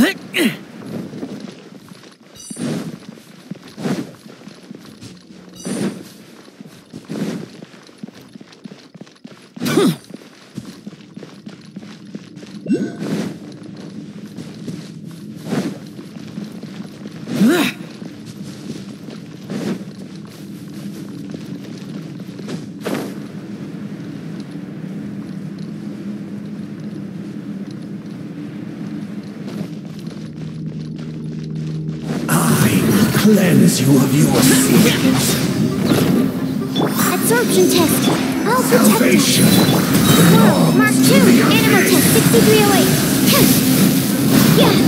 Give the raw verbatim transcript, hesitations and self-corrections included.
Cleanse you of your sins. Absorption test. I'll protect Salvation. Whoa, Mark two. Animal test sixty-three oh eight. Yeah.